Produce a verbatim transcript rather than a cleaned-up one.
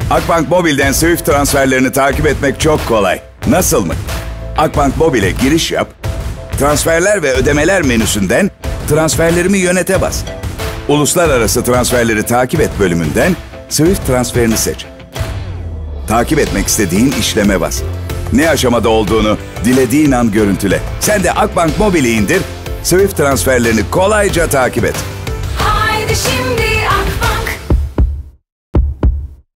Akbank Mobil'den Swift transferlerini takip etmek çok kolay. Nasıl mı? Akbank Mobil'e giriş yap, transferler ve ödemeler menüsünden transferlerimi yönete bas. Uluslararası transferleri takip et bölümünden Swift transferini seç. Takip etmek istediğin işleme bas. Ne aşamada olduğunu dilediğin an görüntüle. Sen de Akbank Mobil'i indir, Swift transferlerini kolayca takip et. Haydi şimdi